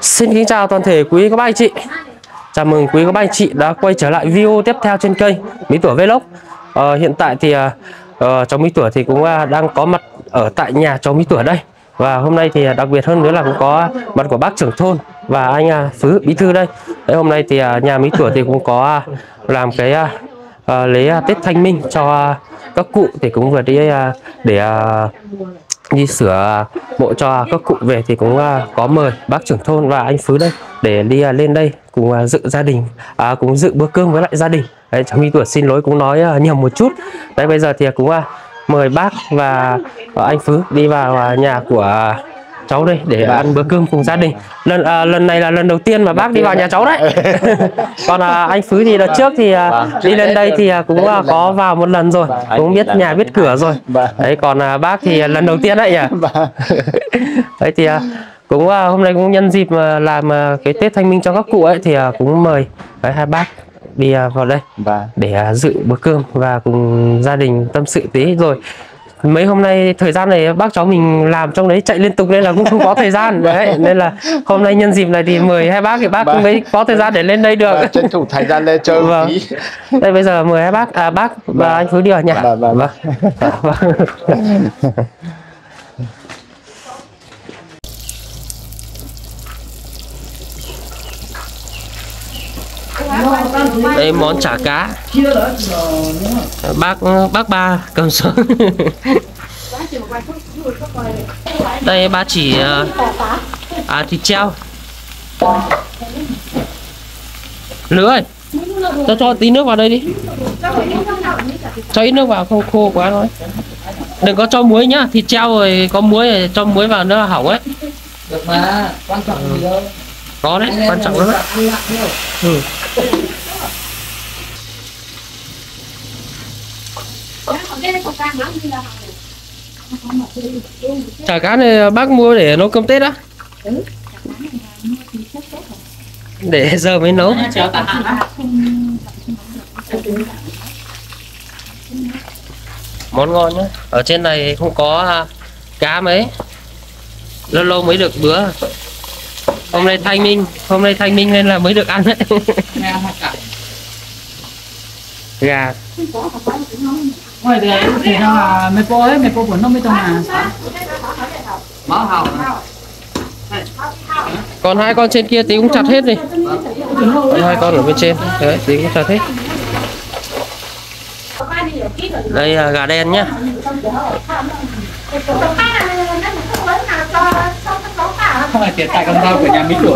Xin kính chào toàn thể quý các bác anh chị. Chào mừng quý các bác anh chị đã quay trở lại video tiếp theo trên kênh Mỹ Tủa Vlog. Hiện tại thì cháu Mỹ Tủa thì cũng đang có mặt ở tại nhà cháu Mỹ Tủa đây. Và hôm nay thì đặc biệt hơn nữa là cũng có mặt của bác trưởng thôn và anh Phứ bí thư đây. Đấy, hôm nay thì nhà Mỹ Tủa thì cũng có làm cái lễ Tết Thanh Minh cho các cụ, thì cũng vừa đi để đi sửa mộ cho các cụ về, thì cũng có mời bác trưởng thôn và anh Phứ đây để đi lên đây cùng dự gia đình, cùng dự bữa cơm với lại gia đình. Đấy, cháu Mỹ Tủa xin lỗi cũng nói nhầm một chút. Đấy, bây giờ thì cũng mời bác và anh Phứ đi vào nhà của cháu đây để ăn bữa cơm cùng gia đình. Lần này là lần đầu tiên mà bác đi vào nhà cháu đấy. Còn anh Phứ thì đợt trước thì đi lên đây thì cũng có vào một lần rồi, cũng biết nhà biết cửa rồi. Đấy, còn bác thì lần đầu tiên đấy nhỉ. Đấy thì cũng hôm nay cũng nhân dịp làm cái Tết Thanh Minh cho các cụ ấy, thì cũng mời hai bác đi vào đây để dự bữa cơm và cùng gia đình tâm sự tí. Rồi mấy hôm nay thời gian này bác cháu mình làm trong đấy chạy liên tục nên là cũng không có thời gian đấy, nên là hôm nay nhân dịp này thì mời hai bác thì bác cũng mới có thời gian để lên đây được, tranh thủ thời gian lên chơi. Đây bây giờ mời hai bác và anh Phứ đi vào nhà. Đây món chả cá, bác ba cầm xuống. Đây ba chỉ thịt treo. Lứa ơi, cho tí nước vào đây đi, cho ít nước vào, không khô quá thôi. Đừng có cho muối nhá, thịt treo rồi có muối rồi cho muối vào nữa là hỏng ấy. Được mà, quan trọng gì đâu. Có đấy, quan trọng lắm đấy. Chả cá này bác mua để nấu cơm Tết á? Để giờ mới nấu. Món ngon nhá. Ở trên này không có cá mấy, lâu lâu mới được bữa. Hôm nay Thanh Minh nên là mới được ăn đấy. Gà. Ngoài đấy thì là mấy cô của nó mới tông à. Máu hào. Còn hai con trên kia tí cũng chặt hết đi. Hai con ở bên trên, đấy tí cũng chặt hết. Đây là gà đen nhá. Không phải tiền tại con dao của nhà Mỹ Tủa.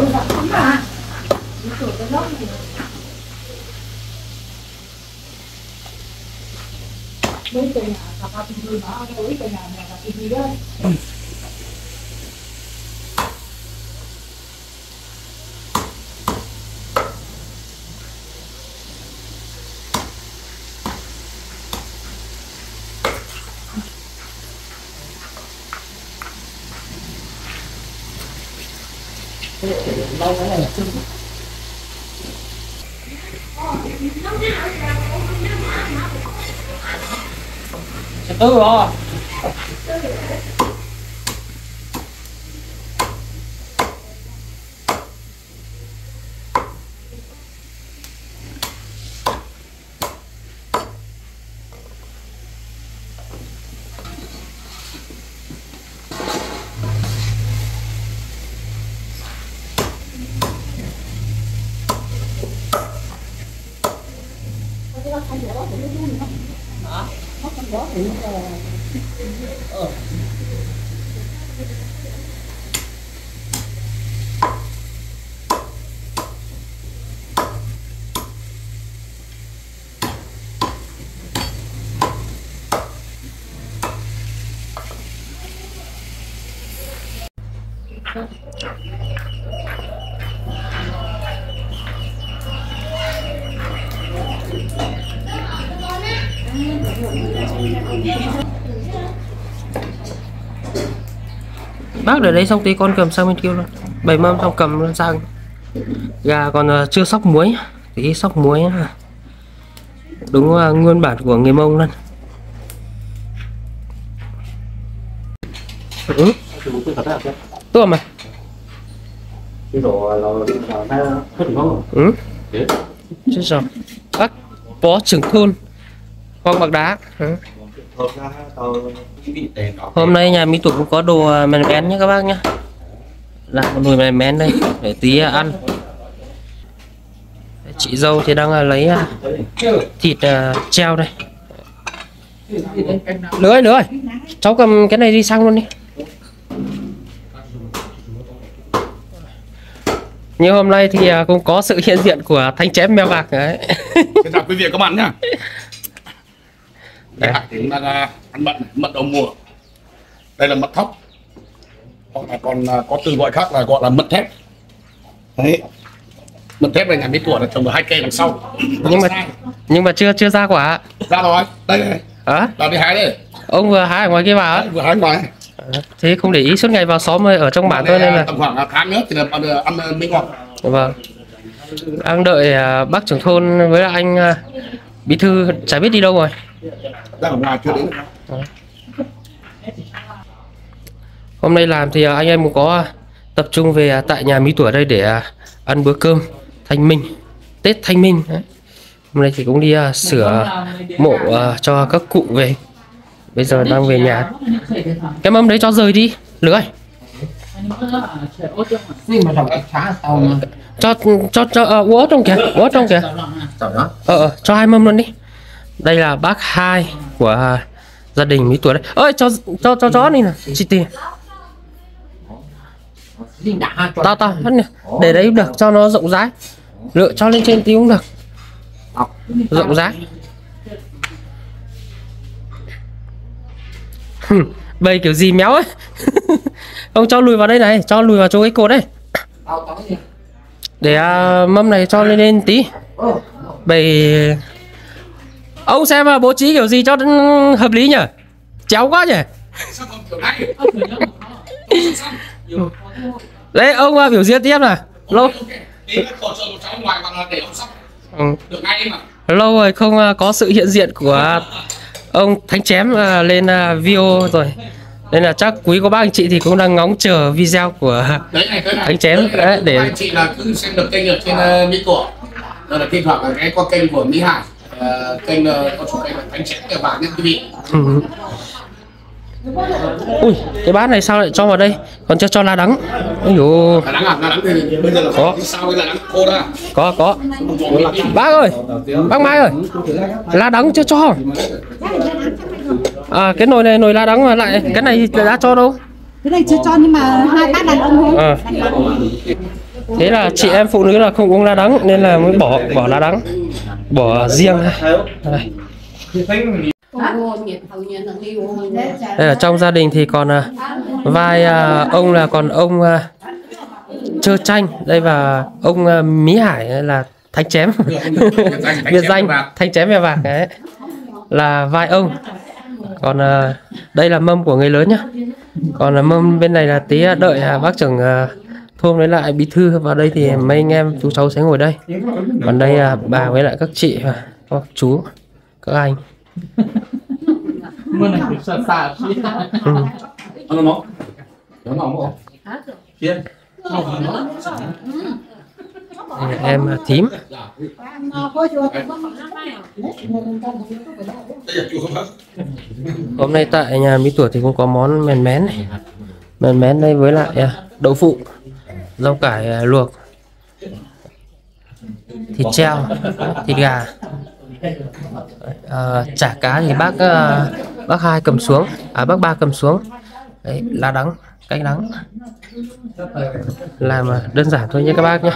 Tư rồi. Bác để đấy xong tí con cầm sang bên kia luôn, bày mâm xong cầm sang. Gà còn chưa xóc muối, tí xóc muối nhá. Đúng nguyên bản của người Mông luôn. Tuồng mà. Ừ. Chết rồi. Bác phó trưởng thôn Quang Bạc Đá. Ừ. Hôm nay nhà Mỹ Tục cũng có đồ mèn mén nhé các bác nhé. Làm một nồi mèn mén đây để tí ăn. Chị dâu thì đang lấy thịt treo đây. Lưới lưới, cháu cầm cái này đi sang luôn đi. Như hôm nay thì cũng có sự hiện diện của Thanh Chém Mèo Bạc đấy. Xin chào quý vị và các bạn nhé. Đây thì đang ăn mật đầu mùa. Đây là mật thóc, hoặc là còn có từ gọi khác là gọi là mật thép. Đấy, mật thép này nhà Mỹ Tủa là trồng được 2 cây đằng sau. Nhưng mà chưa ra quả. Ra rồi, đây này. Là đi hái đây. Ông vừa hái ở ngoài kia vào á? Vừa hái ngoài. Thế không để ý suốt ngày vào xóm ở trong bản thôi nên là tầm khoảng tháng nữa thì là ăn mới ngon. Vâng. Đang đợi bác trưởng thôn với là anh bí thư chả biết đi đâu rồi. Đang ở ngoài chưa đến. Hôm nay làm thì anh em cũng có tập trung về tại nhà Mỹ Tủa đây để ăn bữa cơm Thanh Minh, Tết Thanh Minh. Đấy. Hôm nay thì cũng đi sửa mộ cho các cụ về. Bây giờ đang về nhà. Cái mâm đấy cho rời đi, lưới. Cho uống trong kìa, uống trong kìa. Cho 2 mâm luôn đi. Đây là bác 2 của gia đình Mỹ Tủa đấy. Ơi cho chó đi nè, chị tìm. Tao để đấy cũng được, cho nó rộng rãi. Lựa cho lên trên tí cũng được. Rộng rãi. Bầy kiểu gì méo ấy. Ông cho lùi vào đây này, cho lùi vào chỗ cái cột đấy. Để mâm này cho lên tí. Bầy ông xem mà bố trí kiểu gì cho hợp lý nhỉ? Chéo quá nhỉ. Đấy ông biểu diễn tiếp này. Lâu lâu rồi không có sự hiện diện của ông Thanh Chém lên video rồi, nên là chắc quý cô bác anh chị thì cũng đang ngóng chờ video của Thanh Chém đấy, để anh chị là cứ xem được kênh ở trên Mỹ Tủa, rồi là thi thoảng là cái có kênh của Mỹ Hải, kênh có chủ kênh là Thanh Chém Mèo Bạc nhé quý vị. Ui, cái bát này sao lại cho vào đây? Còn cho lá đắng. Ôi dồi. Lá đắng à? Lá đắng thì bây giờ là có. Sao cái lá đắng khô ra? Có. Bác ơi, bác Mai ơi, lá đắng chưa cho. Cái nồi này nồi lá đắng mà lại cái này thì đã cho đâu? Cái này chưa cho nhưng mà 2 bát đàn ông thôi. Thế là chị em phụ nữ là không uống lá đắng nên là mới bỏ lá đắng, bỏ riêng đây. Đây ở trong gia đình thì còn vai ông là còn ông Trơ Tranh đây, và ông Mỹ Hải là Thanh Chém. Biệt danh Thanh Chém Mèo Bạc đấy là vai ông. Còn đây là mâm của người lớn nhá. Còn mâm bên này là tí đợi bác trưởng thôn với lại bí thư vào đây thì mấy anh em chú cháu sẽ ngồi đây. Còn đây bà với lại các chị và các chú, các anh. Em thím. Hôm nay tại nhà Mỹ Tủa thì cũng có món mèn mén này. Mèn mén đây với lại đậu phụ, rau cải luộc, thịt treo, thịt gà. Chả cá thì bác 2 cầm xuống, bác 3 cầm xuống. Đấy, lá đắng, canh đắng. Làm đơn giản thôi nha các bác nhé.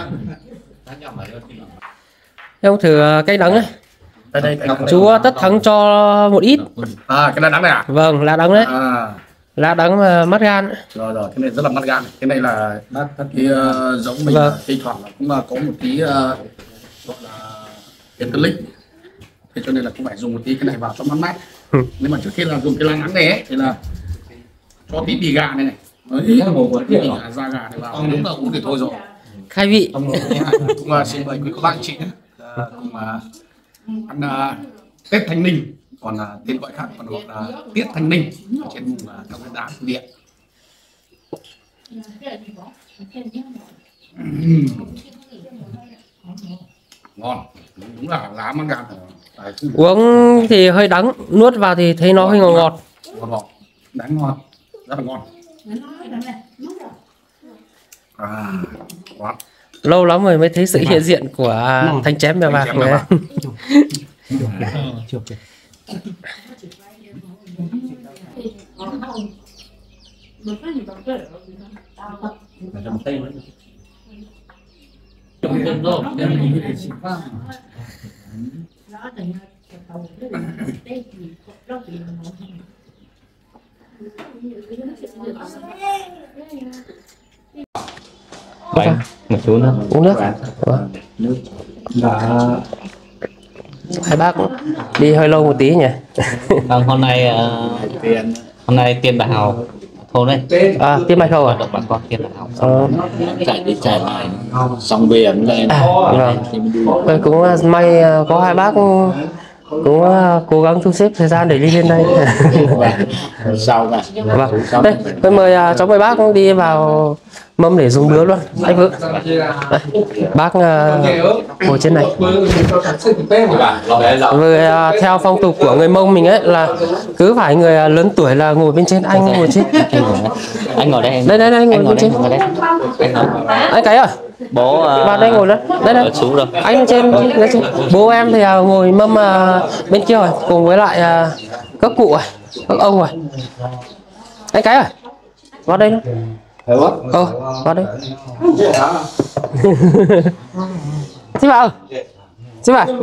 Ông thử canh đắng đấy. Chú Tất Thắng cho một ít. Cái lá đắng này à? Vâng, lá đắng đấy. Lá đắng mà mắt gan. Rồi, cái này rất là mắt gan. Cái này là cái giống mình thi thoảng cũng có một tí gọi là Etherlic. Thế cho nên là cũng phải dùng một tí cái này vào cho mát mát. Nhưng mà trước khi là dùng cái lá đắng này ấy, thì là cho tí bì gà này này. Đấy, da gà này vào đúng là uống thì thôi rồi. Khai vị. Cũng xin mời quý cô bác chị nhé. Cùng ăn Tết Thanh Minh, còn tên gọi khác còn gọi là Tiết Thanh Minh ở trên vùng Cao Nguyên Đá Điện. Ngon, đúng là lá măng gan. Uống thì hơi đắng, nuốt vào thì thấy nó hơi ngọt ngọt. Ngọt, đáng ngon, rất là ngon. Quá. Lâu lắm rồi mới thấy sự hiện diện của thanh chém mèo bạc này. Bạn một chút nước. Uống nước. Nước đã. Hai bác đi hơi lâu một tí nhỉ. Vâng, hôm nay tiền bà Hào thôn đấy. À, Tiêm Bạch Hầu à? Bà con tiền bà Hào. Chạy đi chạy lại xong biển lên. Vâng. Cũng may có hai bác cũng cố gắng thu xếp thời gian để đi lên đây. Sau này. Vâng. Đây, tôi mời cháu mời bác đi vào mâm để dùng bữa luôn. Anh Vượng. Đây, bác ngồi trên này. Với theo phong tục của người Mông mình ấy là cứ phải người lớn tuổi là ngồi bên trên, anh ngồi trên. Anh ngồi đây. Đây ngồi bên trên. Anh cái à? Bố vào đây ngồi đó. Đây. Xuống rồi. Anh lên trên. Bố em thì ngồi mâm bên kia rồi, cùng với lại các cụ rồi, các ông rồi. Anh cái à? Vào đây nữa. Vào đây. Chị vào. Chị vào.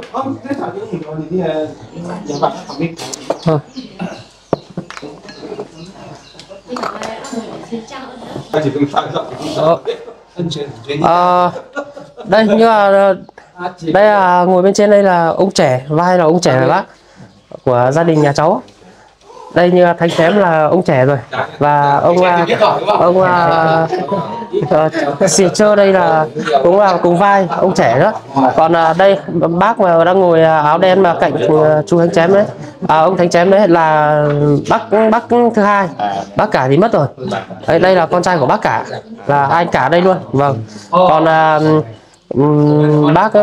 Đây như là đây là ngồi bên trên đây là ông trẻ, vai là ông trẻ bác của gia đình nhà cháu. Đây như thanh chém là ông trẻ rồi, và ông xì chơ đây là cũng là cùng vai ông trẻ đó. Còn đây bác mà đang ngồi áo đen mà cạnh chú thanh chém đấy, ông thanh chém đấy là bác thứ hai, bác cả thì mất rồi. Đây là con trai của bác cả, là anh cả đây luôn. Vâng. Còn bác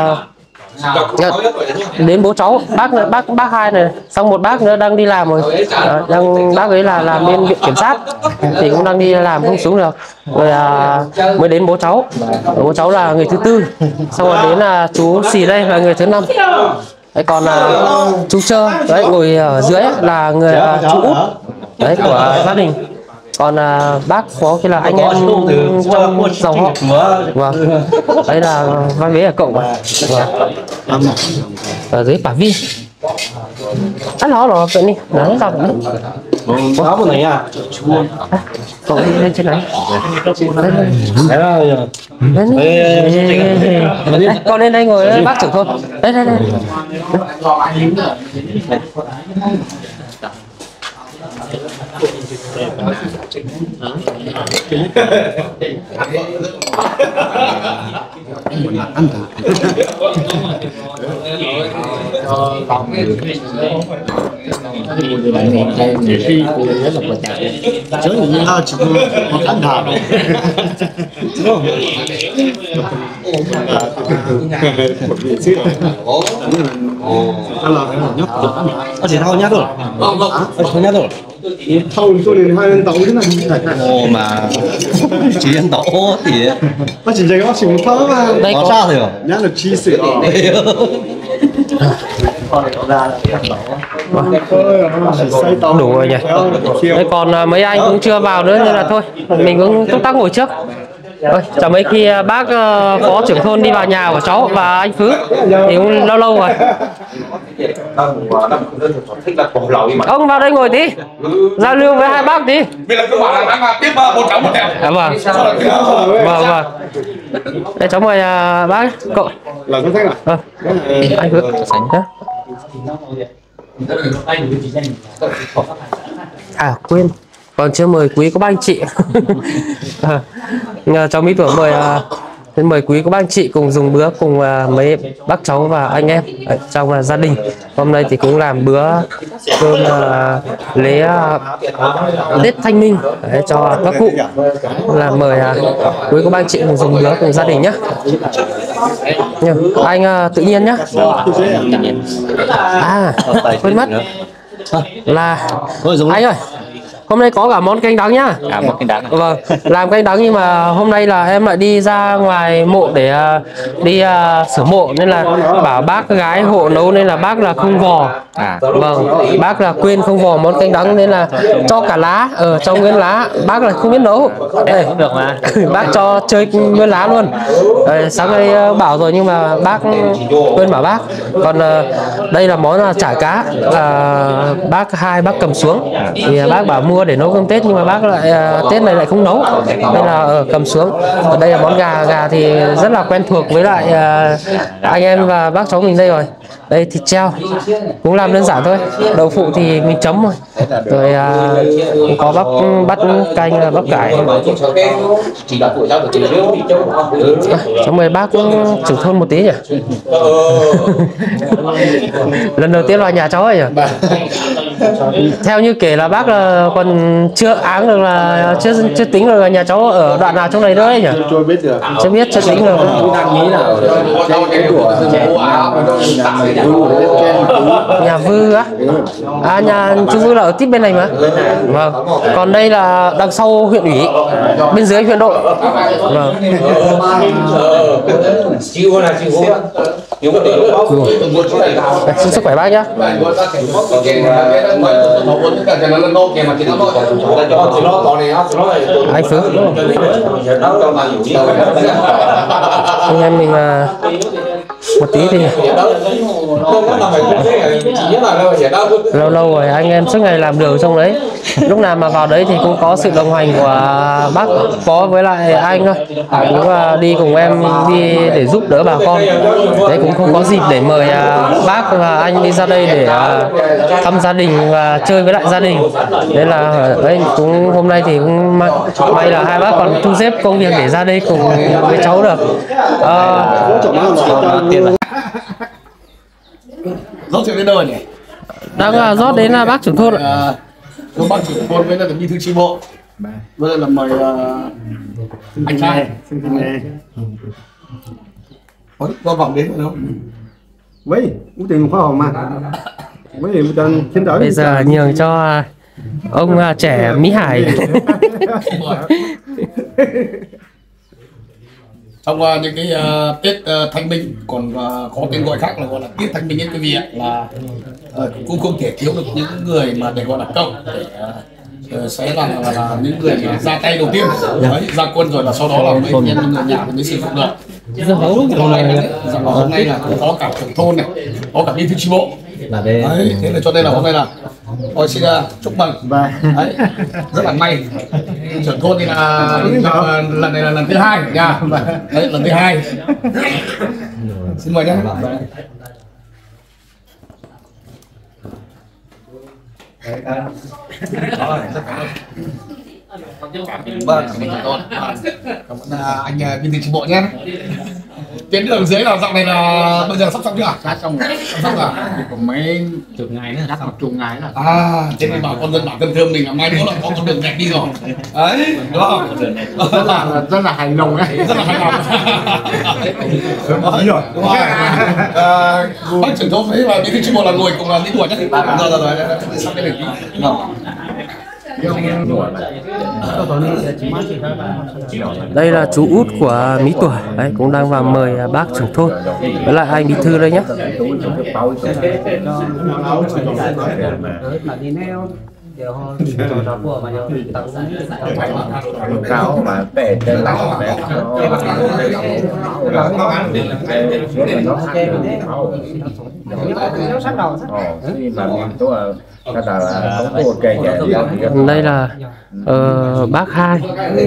đến bố cháu, bác hai này, xong một bác nữa đang đi làm rồi, bác ấy là làm bên viện kiểm sát thì cũng đang đi làm không xuống được rồi, mới đến bố cháu là người thứ tư, xong rồi đến là chú xì đây là người thứ năm. Đấy, còn chú Trơ đấy ngồi ở dưới là người chú út đấy của gia đình. Còn bác có cái là anh em trong dòng họ. Vâng. Đây là vai vế ở cậu mà. Vâng. Ở dưới Bả Vi. Ăn nó vậy đi, nó dọc đấy. Có một này à? Cậu đi lên trên này. Con lên đây ngồi bác trưởng thôn. Đây. Ăn thử. Nhiều khi rất là quan trọng. Chứ như là chỉ có ăn thảo. Chỉ thao nhát rồi. Thao nhát rồi. Thâu tôi đến 2 tàu thế này. Ồ mà chỉ ăn tàu thì Nó chỉ dạy bác sĩ một pháo mà. Đây có có sao rồi. Nhát được chi sữa. Đủ rồi nhỉ. Đây còn mấy anh cũng chưa vào nữa nên là thôi mình cũng túc tắc ngồi trước. Ôi, chả mấy khi bác phó trưởng thôn đi vào nhà của cháu và anh Phứ thì cũng lâu rồi. Ông vào đây ngồi tí, giao lưu với hai bác tí. Bây giờ cứ bảo là đang tiếp bố cháu một tẹo. Vâng. Đây cháu mời bác cậu. Là có thích à? Anh Phứ. Quên, còn chưa mời quý có ba anh chị. Cháu Mỹ Tưởng mời Nên mời quý các bác anh chị cùng dùng bữa cùng mấy bác cháu và anh em trong gia đình. Hôm nay thì cũng làm bữa cơm lễ Tết Thanh Minh cho các cụ, là mời quý các bác anh chị cùng dùng bữa cùng gia đình nhé. Anh tự nhiên nhé. Quên mất là anh ơi, hôm nay có cả món canh đắng nhá. Món canh đắng. Vâng, làm canh đắng nhưng mà hôm nay là em lại đi ra ngoài mộ để đi sửa mộ, nên là bảo bác gái hộ nấu nên là bác là không vò. Vâng, bác là quên không vò món canh đắng nên là cho cả lá cho nguyên lá, bác là không biết nấu. Đây, Được mà. bác cho chơi nguyên lá luôn. Sáng nay bảo rồi nhưng mà bác quên bảo bác. Còn đây là món chả cá, là hai bác cầm xuống thì bác bảo mua để nấu cơm Tết, nhưng mà bác lại Tết này lại không nấu nên là cầm xuống. Ở đây là món gà thì rất là quen thuộc với lại anh em và bác cháu mình đây rồi. Đây thịt treo cũng làm đơn giản thôi, đậu phụ thì mình chấm thôi, rồi có bắp canh là bắp cải. Cháu mời bác trưởng thôn một tí nhỉ. Lần đầu tiên vào nhà cháu ấy nhỉ. Theo như kể là bác là còn chưa áng được, là chưa tính được là nhà cháu ở đoạn nào trong này nữa ấy nhỉ. Chưa biết, chưa tính được. Nhà Vư á? Nhà chú Vư là ở tiếp bên này mà. Vâng. Còn đây là đằng sau huyện ủy, bên dưới huyện đội. Vâng. Xin sức khỏe bác nhá. Anh Phước. Anh em mình một tí thì lâu rồi anh em suốt ngày làm đường trong đấy, lúc nào mà vào đấy thì cũng có sự đồng hành của bác có với lại anh thôi, cũng đi cùng em đi để giúp đỡ bà con đấy, cũng không có dịp để mời bác và anh đi ra đây để thăm gia đình và chơi với lại gia đình. Nên là đấy, cũng hôm nay thì cũng may là hai bác còn thu xếp công việc để ra đây cùng với cháu được. Rót chuyện đến đâu nhỉ? Đang rót đến là bác trưởng thôn ạ. Bác trưởng thôn với là bí thư chi bộ. Bây giờ là mời anh trai. Qua vòng đến đâu? Vậy, cũng tiền khoa học mà. Bây giờ nhường cho ông trẻ Mỹ Hải. Trong những cái Tết Thanh Minh còn có tên gọi khác là gọi là Tết Thanh Minh cái gì là cũng không thể thiếu được những người mà để gọi là cộng, để sẽ là những người mà ra tay đầu tiên đấy, ra quân rồi là sau đó là mấy nhân người nhà mới sử dụng được. Hôm nay là cũng có cả trưởng thôn này, có cả bí thư chi bộ. Đấy, thế là cho nên là hôm nay là tôi xin chúc mừng. Đấy, rất là may. Trưởng thôn thì là lần này là lần thứ 2 nha. Đấy, lần thứ 2. Xin mời nhé. Vâng, cảm ơn anh bí thư chi bộ nhé. Tiến đường dưới là dạo này là bây giờ sắp xong chưa? Đã xong rồi. Xong rồi. Còn mấy chục ngày nữa, đắt chục ngày nữa. Thế nên bảo con dân bảo thân thương mình là mai nữa là có con đường đẹp đi rồi. Đấy, đúng không? Rất là hài lòng đấy. Rất là hài lòng. Đúng rồi. Đúng rồi. Bác trưởng thôn với bí thư chi bộ là ngồi cùng là đi tuổi chắc. Rồi. Sắp đến được. Đây là chú út của Mỹ Tuổi đấy, cũng đang vào mời bác trưởng thôn với lại anh bí thư đây nhé. Cáo mà bể trên lòng bể đây là bác hai.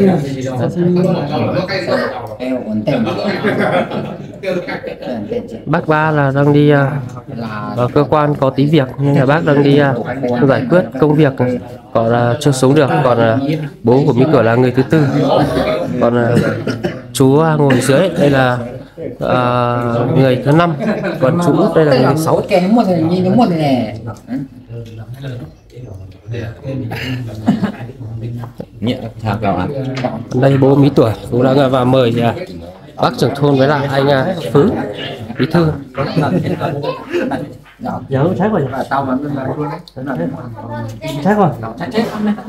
Bác ba là đang đi vào cơ quan có tí việc nên là bác đang đi giải quyết công việc, còn chưa xuống được. Còn bố của Mỹ Cửa là người thứ tư, còn chú ngồi dưới đây là người thứ 5, còn chú Út đây là người thứ 6. Cái một này nhìn một này nhẹ chào cậu ạ. Đây bố Mỹ Tuổi cũng đã vào mời bác trưởng thôn với lại anh Phứ bí thư. Giờ nó cháy rồi. tao vẫn Cháy rồi. chết không đấy.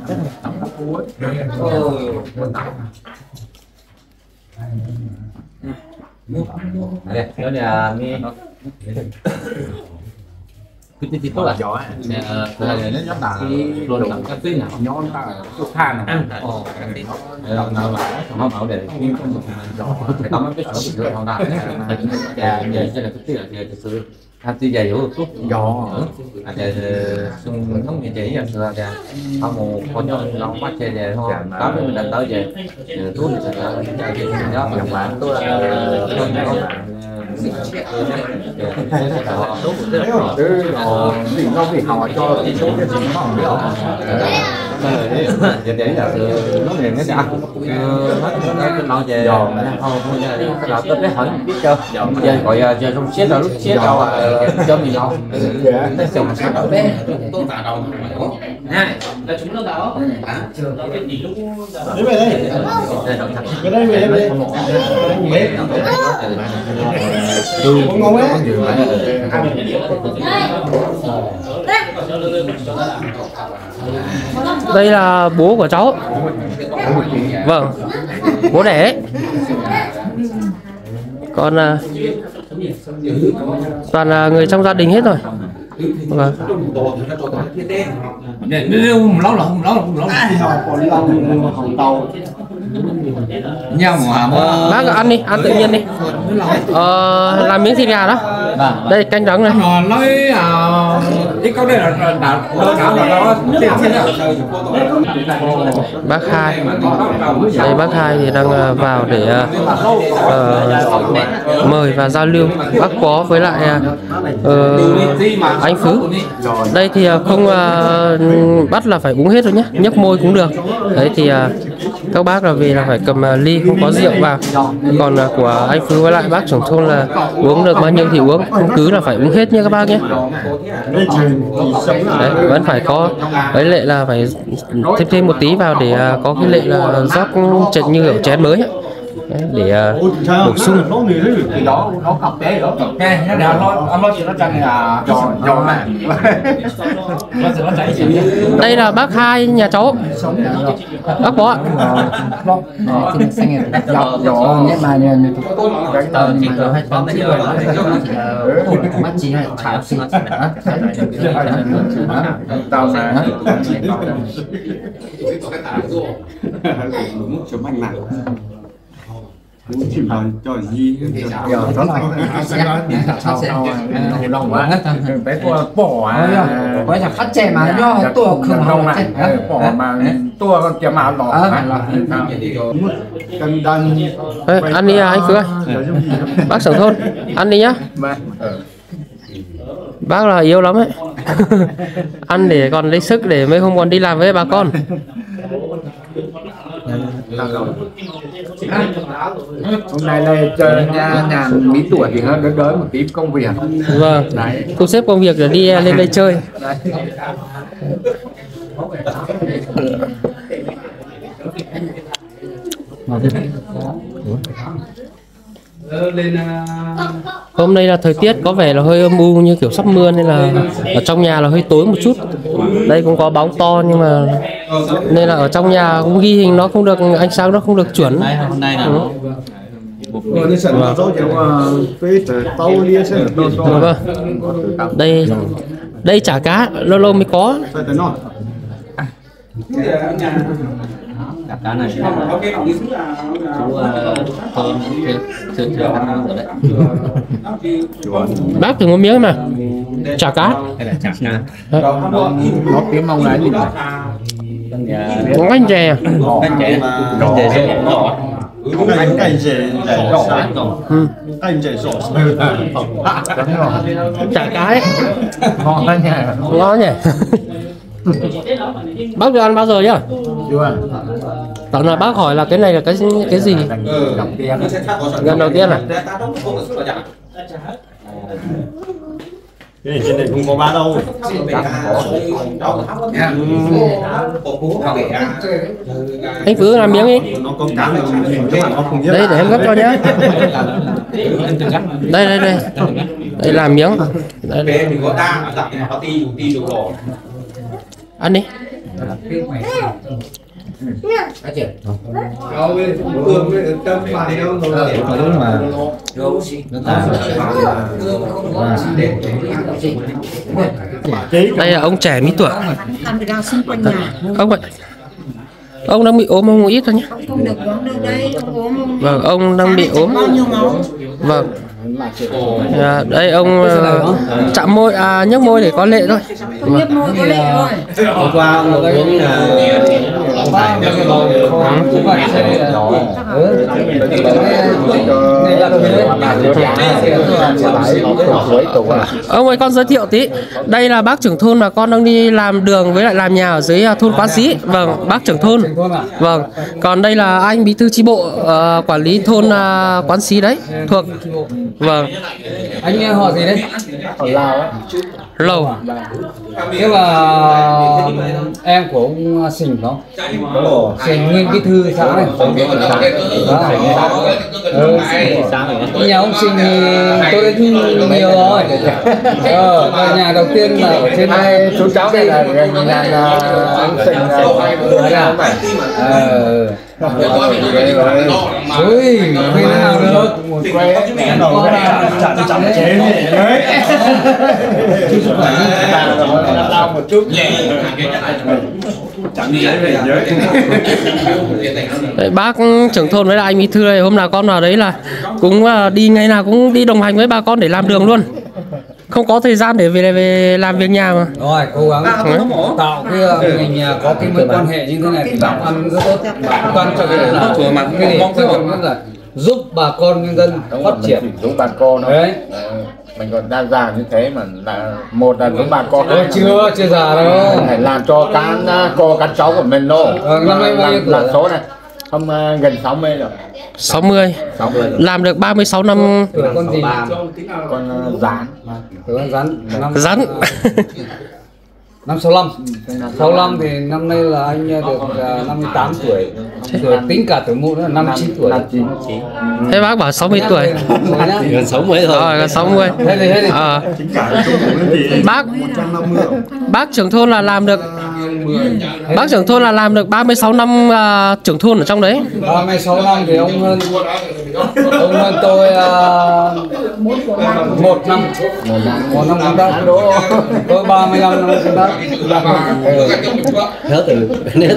Đây, đó là mi cái gì tốt là giỏi. Nó rất là luôn làm cái tí nào nhóm ta thuốc than này. Nào mà không bảo để nghiên cứu một giỏi phải tao mới biết sự việc họ làm. Và về cho là cái là về sự tham gia dày của thuốc giỏi. Để xung không như vậy là họ một con nhau nó bắt chơi về thôi. Đó mình đặt tới về thuốc thì sẽ là đó dòng bạn tôi là không vì họ cho số cái gì nó không biết. Để là nó liền cái đã hết nó về không là tôi lấy hỏi biết chưa giờ gọi giờ trong xếp là lúc xếp đâu cho mình đâu tới chồng sao đâu đấy tôi tả đầu này là chúng nó đó cái gì lúc Đến về đây. Về đây về đây. Ngon đấy. Đây là bố của cháu. Vâng, bố đẻ. Còn toàn là người trong gia đình hết rồi. Vâng. Bác ăn đi, ăn tự nhiên đi. Làm miếng thịt gà đó. Đây canh trắng này. Bác Hai. Đây bác Hai thì đang vào để mời và giao lưu. Bác có với lại anh Phứ. Đây thì không bắt là phải uống hết rồi nhé, nhấp môi cũng được. Đấy thì các bác là vì là phải cầm ly không có rượu vào. Còn của anh Phứ với lại bác trưởng thôn là uống được bao nhiêu thì uống, không cứ là phải uống hết nhé các bác nhé. Đấy, vẫn phải có với lệ là phải thêm một tí vào để có cái lệ là rót chật như kiểu chén mới ấy. Đấy, để bổ sung. Nó cọc đấy đó. Nghe nó chỉ nó chăn là giò mà. Đây là bác Hai nhà cháu. Bác bó ạ. Giò nhưng mà cái tờ chỉ có 2 triệu mắt chỉ là chả xịt tao mà chấm anh nặng muốn chìm vào cho gì giờ nó là lòng quá bé bỏ quái là phát trẻ mà do tôi không bỏ mà tôi còn chả mà lỏ ăn đi anh Phứ ơi. Bác trưởng thôn ăn đi nhá. Bác là yếu lắm ấy. Ăn để còn lấy sức để mấy hôm còn đi làm với bà con. Hôm nay đây chơi nhà Mỹ Tuổi thì nó đỡ một tí công việc. Vâng, thu xếp công việc để đi lên đây chơi. Hôm nay là thời tiết có vẻ là hơi âm u như kiểu sắp mưa nên là ở trong nhà là hơi tối một chút. Đây cũng có bóng to nhưng mà nên là ở trong nhà cũng ghi hình nó không được, ánh sáng nó không được chuẩn. Hôm nay là Vâng. Đây chả cá lâu lâu mới có. cá này chú ăn rồi đấy. Bác từng có miếng mà chả cá. Đây là chả cá. Nó tiếng mong này gì Có anh chè. Anh chè đỏ. Canh chè Chả cá ấy. ngon đấy nha. Ngon nhỉ. Bác được ăn bao giờ nhá? Tao là bác hỏi là cái này là cái gì? Gần đầu tiên à? Cái này trên này không có bán đâu. Anh Phứ làm miếng đi. Nó có cám nó không biết. Đây để em gấp cho nhé. Đây. Đây làm miếng. Đây. Ăn đi. Đây là ông trẻ Mỹ Tuổi. Ông đang bị ốm, ông ít thôi nhé. Vâng, ông đang bị ốm. Vâng. Đây ông chạm môi, nhấc môi để có lệ thôi. Hôm qua ông uống ông ơi, con giới thiệu tí. Đây là bác trưởng thôn mà con đang đi làm đường với lại làm nhà ở dưới thôn Quán Xí. Vâng, bác trưởng thôn. Vâng. Còn đây là anh bí thư chi bộ quản lý thôn Quán Xí đấy, thuộc. Vâng. Anh họ gì đấy? Ở Lào ấy. Lầu. Thế là em của ông Sình không? Sình nguyên bí thư xã này. Nhà ông Sình thì tôi đã thi nhiều rồi. Nhà đầu tiên là ở trên Hai chú cháu này là nhà anh Sình ui, khi nào được chậm chế đấy. lao một chút. Chẳng đi về giới. Đấy, bác trưởng thôn với lại anh bí thư này, hôm nào con vào đấy là cũng đi, ngày nào cũng đi đồng hành với bà con để làm đường luôn. Không có thời gian để về làm việc nhà mà. rồi cố gắng tạo cái mình có cái mối quan hệ như thế này thì làm ăn rất tốt. Quan trọng là cái gì quan là giúp bà con nhân dân phát triển, Giống bà con thôi. đấy. Mình còn đa dạng như thế mà là một là giống bà con. Chưa già đâu. Phải làm cho các cháu của mình đâu. Năm nay bao nhiêu tuổi? Là số này không gần 60 rồi. 60. Làm được 36 năm. Con gì? Con rán. Con rắn. Rắn. Năm 65. 65 thì năm nay là anh được 58 tuổi. Rồi tính cả tuổi mụ nữa là 59 tuổi. Thế bác bảo 60 tuổi. Gần 60 rồi. Rồi, gần 60. Bác trưởng thôn là làm được 36 năm trưởng thôn ở trong đấy. 36 năm thì ông hơn tôi 1 năm công tác. Tôi 35 năm công tác. Nhớ từ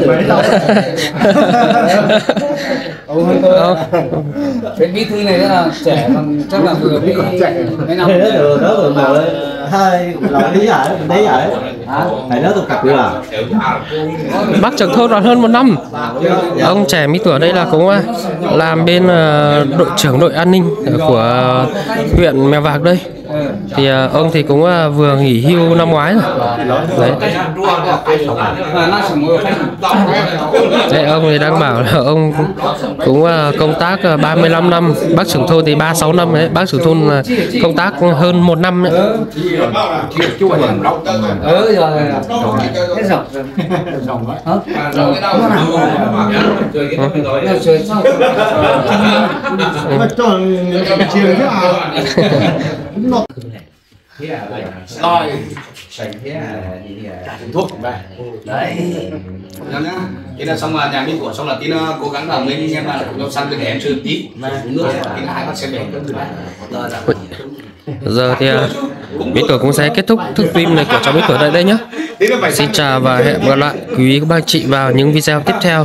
Ông hơn tôi. Cái bí thư này rất là trẻ, còn chắc là vừa bí mấy năm. đó rồi mà hai là lý giải phải nói tôi cặp là Bác trưởng thôn còn hơn 1 năm. Ông trẻ Mỹ Tuổi đây là cũng làm bên đội trưởng đội an ninh của huyện Mèo Vạc đây. Thì ông thì cũng vừa nghỉ hưu năm ngoái rồi. Đấy, ông thì đang bảo là ông cũng công tác 35 năm, bác trưởng thôn thì 36 năm đấy, bác trưởng thôn công tác hơn 1 năm đấy. Rồi thuốc đấy thế là xong là nhà mình của xong là tí nó cố gắng là mấy anh em là nó săn cái em chơi tí uống nước tí là hai bác xem Giờ thì Mỹ Tuổi cũng sẽ kết thúc thước phim này của cháu Mỹ Tuổi tại đây nhé. Xin chào và hẹn gặp lại quý vị các anh chị vào những video tiếp theo.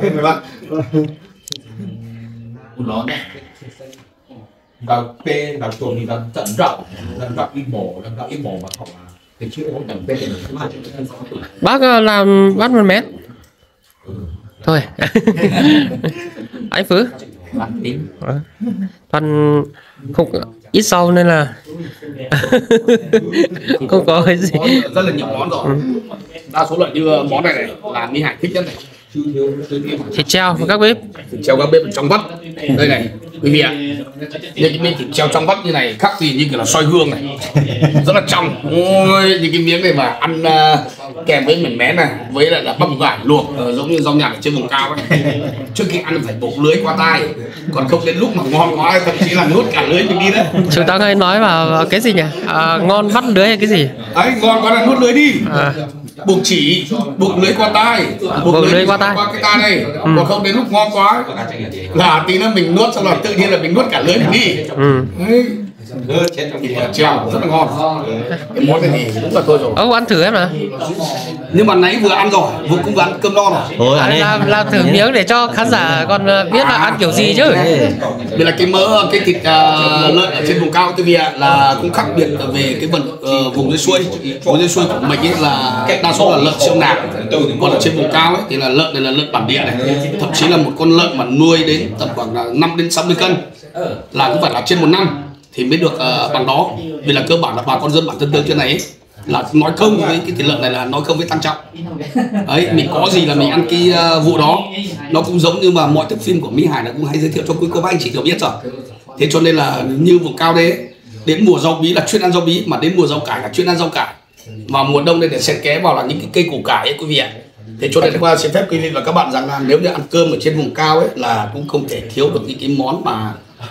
vào bên vào chuồng thì vẫn tận rộng im mổ mà không thì chưa có tận bên Bác làm bắt 1 mét thôi. Anh Phứ toàn không ít rau nên là không có cái gì. rất là nhiều món rồi. Đa số là như món này làm đi Hải thích nhất này. Thịt treo các bếp. Thịt treo các bếp trong vắt. Đây này quý vị ạ, những cái miếng thịt treo trong vắt như này khác gì như kiểu là soi gương này, rất là trong. Ôi, những cái miếng này mà ăn kèm với mềm mén này, với lại là bắp cải luộc giống như rau nhạt ở trên vùng cao ấy. Trước khi ăn phải buộc lưới qua tai, còn không đến lúc mà ngon quá thậm chí là nuốt cả lưới mình đi đấy. Chúng ta hay nói vào cái gì nhỉ? Ngon vắt lưới hay cái gì? Đấy, ngon quá là nuốt lưới đi. Buộc lưới qua tai, buộc lưới qua cái tai này, còn không đến lúc ngon quá là tí nữa mình nuốt xong là tự nhiên là mình nuốt cả lưới mình đi. Đấy. Thịt treo rất là ngon. Cái món này thì đúng là thôi rồi. Ông ăn thử em nào. Nhưng mà nãy vừa ăn rồi, vừa cũng vừa ăn cơm no rồi. Làm thử miếng để cho khán giả còn biết là ăn kiểu gì chứ. Vì là cái thịt lợn ở trên vùng cao quý vị ạ, là cũng khác biệt về cái vùng dưới xuôi. Vùng dưới xuôi của mình ấy là đa số là lợn siêu nạc, còn ở trên vùng cao ấy thì là lợn này là lợn bản địa này, thậm chí là một con lợn mà nuôi đến tầm khoảng là 5 đến 60 cân là cũng phải là trên 1 năm thì mới được bằng đó. Vì là cơ bản là bà con dân bản thân tương trên này ấy, là nói không với cái thịt lợn này là nói không với Tăng Trọng. Ấy, mình có gì là mình ăn cái vụ đó. Nó cũng giống như mà mọi thước phim của Mỹ Hải là cũng hay giới thiệu cho quý cô bác anh chị đều biết rồi. Thế cho nên là như vùng cao đấy, đến mùa rau bí là chuyên ăn rau bí, mà đến mùa rau cải là chuyên ăn rau cải. Mà mùa đông đây để xen kẽ vào là những cái cây củ cải ấy quý vị ạ. Thế cho nên qua xin phép quý vị và các bạn rằng là nếu như ăn cơm ở trên vùng cao ấy là cũng không thể thiếu được những cái món mà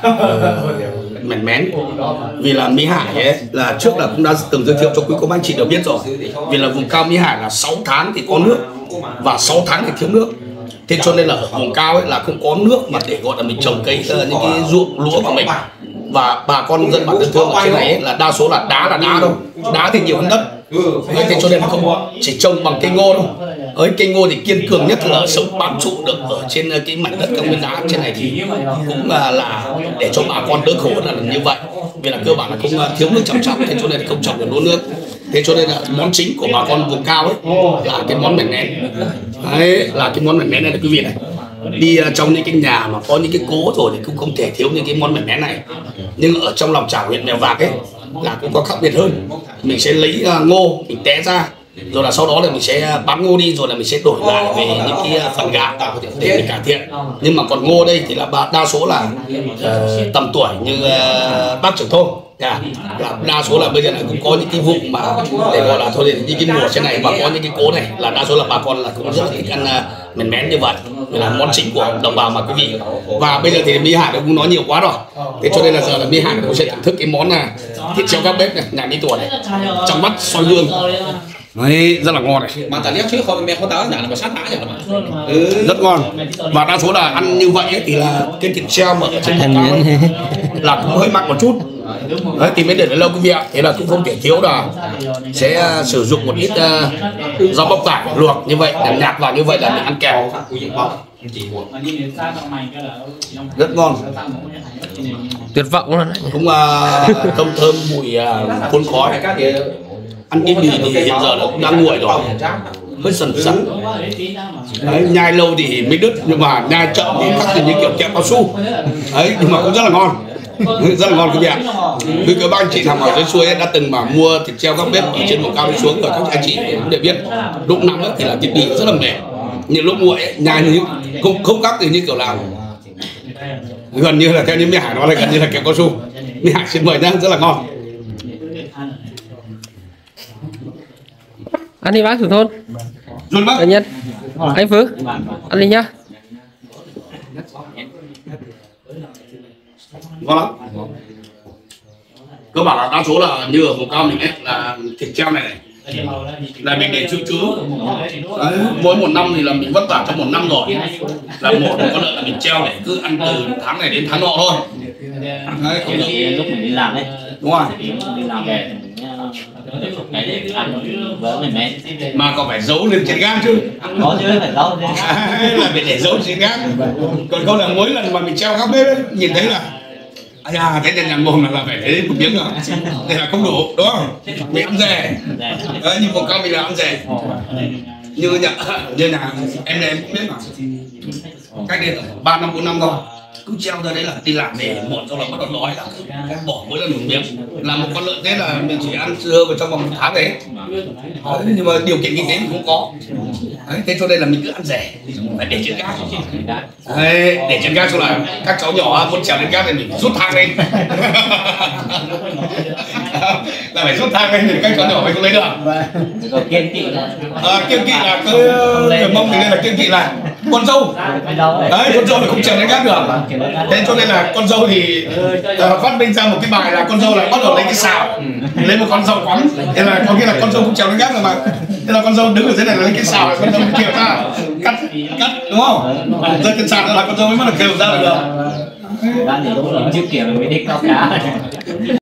mềm mén. Vì là Mỹ Hải ấy là trước là cũng đã từng giới thiệu cho quý cô bác anh chị đều biết rồi. Vì là vùng cao Mỹ Hải là 6 tháng thì có nước và 6 tháng thì thiếu nước. Thế cho nên là ở vùng cao ấy là không có nước mà để gọi là mình trồng cây những cái ruộng lúa của mình. Và bà con dân bản thân thương ở trên này ấy, là đa số là đá thôi, đá thì nhiều hơn đất. Thế cho nên là không chỉ trồng bằng cây ngô đâu. Ở cây ngô thì kiên cường nhất là sống bám trụ được ở trên cái mảnh đất cao nguyên đá trên này thì cũng là để cho bà con đỡ khổ là như vậy. Vì là cơ bản là không thiếu nước trầm trọng, thế cho nên là không trồng được lúa nước. Thế cho nên là món chính của bà con vùng cao ấy là cái món mèn nén. Đấy, là cái món mèn nén này quý vị này. Đi trong những cái nhà mà có những cái cố rồi thì cũng không thể thiếu những cái món mèn nén này. Nhưng ở trong lòng chảo huyện Mèo Vạc ấy là cũng có khác biệt hơn. Mình sẽ lấy ngô mình té ra, rồi là sau đó là mình sẽ bán ngô đi, rồi là mình sẽ đổi lại về những cái phần gạo để mình cải thiện. Nhưng mà còn ngô đây thì là đa số là tầm tuổi như bác trưởng thôn. Là đa số là bây giờ là cũng có những cái vụ mà để gọi là thôi những cái mùa trên này mà có những cái cố này là đa số là bà con là cũng rất là thích ăn mèn mén như vậy, là món chính của đồng bào mà quý vị. Và bây giờ thì Mỹ Hải cũng nói nhiều quá rồi, thế cho nên là giờ là Mỹ Hải cũng sẽ thưởng thức cái món là thịt treo các bếp này, nhà Mỹ Tùa này, trong mắt soi gương. Đấy, rất là ngon này. Mà tại liếc chứ không mẹ không táo nhà là mà sát há nhà là rất ngon. Và đa số là ăn như vậy ấy, thì là cái thịt treo mà ở trên vùng cao ấy, là cũng hơi mặn một chút. Đấy, thì mới để lâu quý vị ạ. Thế là cũng không thể thiếu là sẽ sử dụng một ít rau bắp cải luộc như vậy, để nhạt vào như vậy là mình ăn kèm. Rất ngon. Tuyệt vọng luôn. Cũng thơm thơm mùi phun khói. Ăn cái mì thì hiện giờ là cũng đang nguội rồi, hơi sần sần. Đấy, nhai lâu thì mới đứt, nhưng mà nhai chậm thì khác như kiểu kẹo cao su. Đấy, nhưng mà cũng rất là ngon. Rất là ngon quý vị ạ. Vì các anh chị nằm ở dưới xuôi đã từng mà mua thịt treo các bếp ở trên vùng cao đi xuống rồi, các anh chị cũng để biết lúc nặng thì là thịt bì rất là mềm, nhưng lúc nguội nhai như không khác thì như kiểu là gần như là theo như Mỹ Hải nói là gần như là kẹo cao su. Mỹ Hải xin mời nhá, rất là ngon. Ăn đi bác trưởng thôn. Luôn bác. Anh Nhân, anh Phước, ăn đi nhá. Ngon lắm. Cơ bản là đa số là như ở vùng cao mình ấy là thịt treo này là mình để trữ. Đấy, mỗi một năm thì là mình vất vả trong một năm rồi, là một con lợn là mình treo để cứ ăn từ tháng này đến tháng nọ thôi. Đấy, không được. Lúc mình đi làm đấy, đúng rồi, đi làm về cái để ăn vỡ mình mẹ mà còn phải giấu lên trên gác chứ. Có chứ, phải giấu chứ. Là phải để giấu trên gác. Còn không là mỗi lần mà mình treo gác bếp ấy, nhìn thấy là thấy nhà mồm là phải lấy một miếng rồi, đây là không đủ, đúng không? Mình ăn rẻ. Đấy, nhưng vùng cao mình là ăn rẻ. Như nhà em này em cũng biết mà, cách đây 3 năm 4 năm thôi, cứ treo ra đấy là đi làm về muộn xong là bắt đầu đói là bỏ mỗi lần một miếng. Là một con lợn thế là mình chỉ ăn sơ vào trong vòng 1 tháng đấy. Đấy, nhưng mà điều kiện kinh tế thì không có. Đấy, thế cho nên là mình cứ ăn rẻ, phải để trên gác. Đấy, để trên gác xong là các cháu nhỏ muốn trèo lên gác thì mình rút thang lên. Là phải rút thang lên thì các cháu nhỏ mình không lấy được. kiên kỵ là Kiên kỵ là cứ mong thì nên là kiên kỵ là con dâu. Đấy, con dâu thì không trèo lên gác được. Thế cho nên là con dâu thì phát minh ra một cái bài là con dâu lại bắt đầu lấy cái xào, lấy một con dâu quắm. Thế là có nghĩa là con dâu không trèo lên gác rồi mà. Thế là con dâu đứng ở dưới này là lấy cái xào là con dâu kêu ra cắt đúng không? Rơi trên sàn là con dâu mới bắt được kêu ra được. Bạn thì đúng rồi, chưa kiểm mới đi câu cá.